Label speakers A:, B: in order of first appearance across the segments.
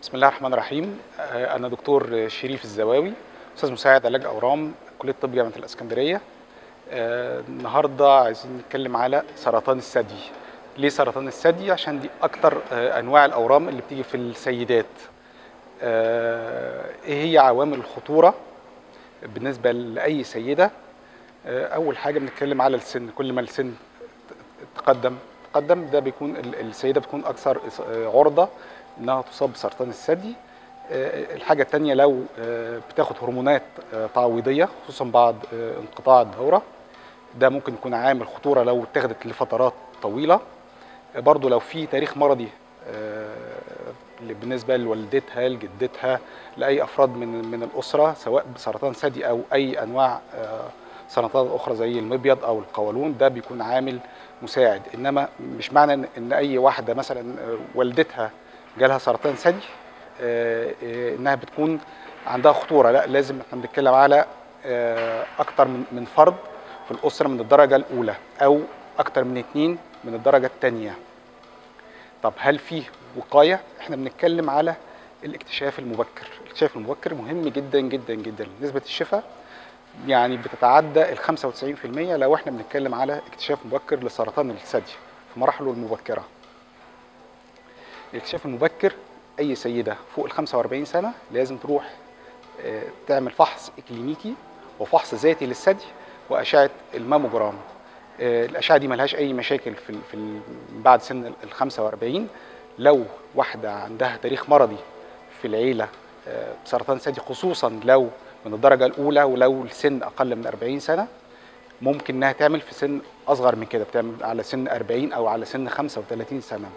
A: بسم الله الرحمن الرحيم. أنا دكتور شريف الزواوي، أستاذ مساعد علاج أورام كلية طب جامعة الإسكندرية. النهارده عايزين نتكلم على سرطان الثدي. ليه سرطان الثدي؟ عشان دي أكتر أنواع الأورام اللي بتيجي في السيدات. إيه هي عوامل الخطورة بالنسبة لأي سيدة؟ أول حاجة بنتكلم على السن. كل ما السن تقدم ده بيكون السيدة بتكون أكثر عرضة انها تصاب بسرطان الثدي. الحاجه الثانيه لو بتاخد هرمونات تعويضيه، خصوصا بعد انقطاع الدوره، ده ممكن يكون عامل خطوره لو اتخذت لفترات طويله. برضو لو في تاريخ مرضي بالنسبه لوالدتها لجدتها لاي افراد من الاسره، سواء بسرطان ثدي او اي انواع سرطانات اخرى زي المبيض او القولون، ده بيكون عامل مساعد. انما مش معنى ان اي واحده مثلا والدتها جالها سرطان ثدي انها بتكون عندها خطوره. لا، لازم احنا بنتكلم على اكتر من فرد في الاسره من الدرجه الاولى او اكتر من 2 من الدرجه الثانيه. طب هل فيه وقايه؟ احنا بنتكلم على الاكتشاف المبكر. الاكتشاف المبكر مهم جدا جدا جدا. نسبه الشفاء يعني بتتعدى ال 95% لو احنا بنتكلم على اكتشاف مبكر لسرطان الثدي في مراحله المبكره. الاكتشاف المبكر، اي سيده فوق ال 45 سنه لازم تروح تعمل فحص اكلينيكي وفحص ذاتي للثدي واشعه الماموجرام. الاشعه دي ملهاش اي مشاكل بعد سن ال 45. لو واحده عندها تاريخ مرضي في العيله بسرطان ثدي، خصوصا لو من الدرجه الاولى ولو السن اقل من 40 سنه، ممكن انها تعمل في سن اصغر من كده، بتعمل على سن 40 او على سن 35 سنه.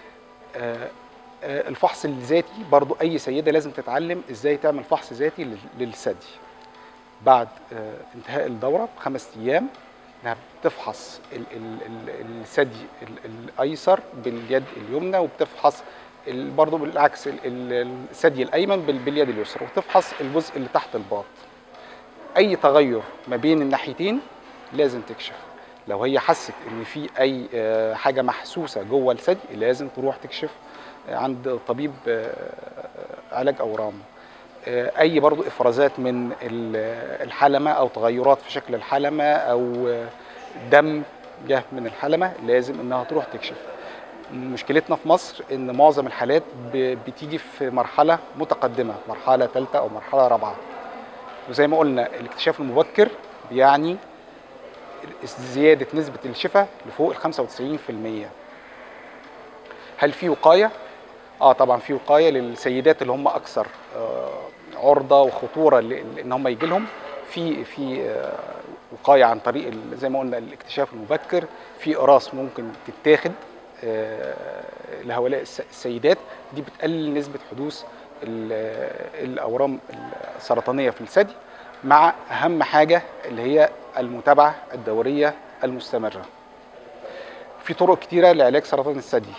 A: الفحص الذاتي برضو اي سيده لازم تتعلم ازاي تعمل فحص ذاتي للثدي بعد انتهاء الدوره ب5 ايام. انها بتفحص الثدي الايسر باليد اليمنى، وبتفحص برضو بالعكس الثدي الايمن باليد اليسرى، وتفحص الجزء اللي تحت الباط. اي تغير ما بين الناحيتين لازم تكشف. لو هي حست ان في اي حاجه محسوسه جوه الثدي لازم تروح تكشف عند طبيب علاج اورام. اي برضو افرازات من الحلمه او تغيرات في شكل الحلمه او دم جه من الحلمه لازم انها تروح تكشف. مشكلتنا في مصر ان معظم الحالات بتيجي في مرحله متقدمه، مرحله ثالثه او مرحله رابعه. وزي ما قلنا الاكتشاف المبكر بيعني زياده نسبه الشفاء لفوق ال 95%. هل في وقايه؟ طبعا في وقايه للسيدات اللي هم اكثر عرضه وخطوره ان هم يجي لهم. في وقايه عن طريق زي ما قلنا الاكتشاف المبكر. في اقراص ممكن تتاخد لهؤلاء السيدات، دي بتقلل نسبه حدوث الاورام السرطانيه في الثدي، مع اهم حاجه اللي هي المتابعه الدوريه المستمره. في طرق كتيره لعلاج سرطان الثدي.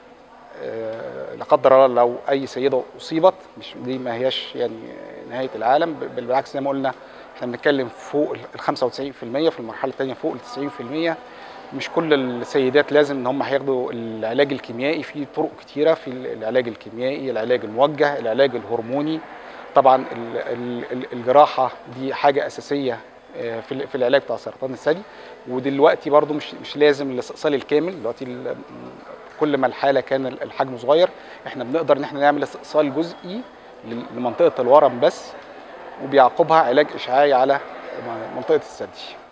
A: لا قدر الله لو اي سيده اصيبت، مش دي ما هياش يعني نهايه العالم، بل بالعكس زي ما قلنا احنا بنتكلم فوق ال 95%، في المرحله الثانيه فوق ال 90%. مش كل السيدات لازم ان هم هياخدوا العلاج الكيميائي. في طرق كتيره في العلاج الكيميائي، العلاج الموجه، العلاج الهرموني. طبعا الجراحه دي حاجه اساسيه في العلاج بتاع سرطان الثدي. ودلوقتي برضو مش لازم الاستئصال الكامل. دلوقتي كل ما الحاله كان الحجم صغير، احنا بنقدر ان احنا نعمل استئصال جزئي لمنطقه الورم بس، وبيعقبها علاج اشعاعي على منطقه الثدي.